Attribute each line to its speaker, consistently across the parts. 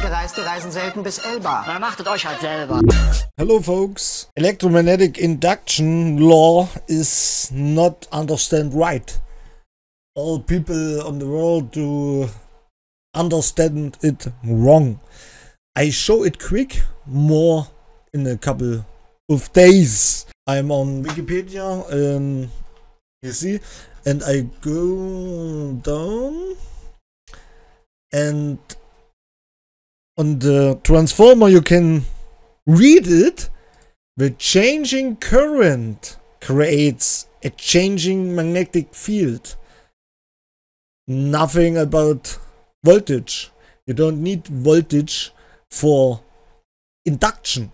Speaker 1: gereist, die reisen selten bis Elba.
Speaker 2: Na, machtet euch halt selber.
Speaker 3: Hello folks. Electromagnetic induction law is not understand right. All people on the world do understand it wrong. I show it quick, more in a couple of days. I'm on Wikipedia, you see, and I go down, and on the transformer you can read it. The changing current creates a changing magnetic field. Nothing about voltage. You don't need voltage for induction.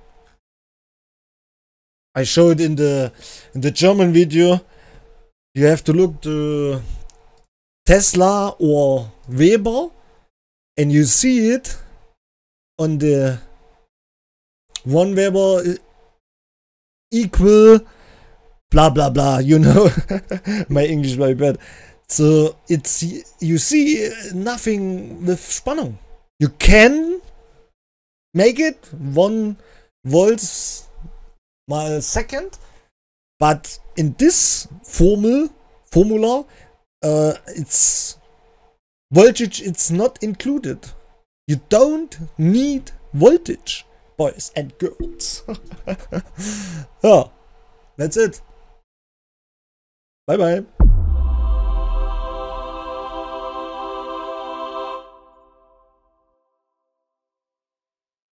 Speaker 3: I show it in the German video. You have to look to Tesla or Weber, and you see it on the 1 Weber equal blah blah blah. You know, my English is very bad. So it's, you see nothing with Spannung. You can make it 1 volts per second, but in this formula, it's voltage. It's not included. You don't need voltage, boys and girls. Yeah, that's it. Bye bye.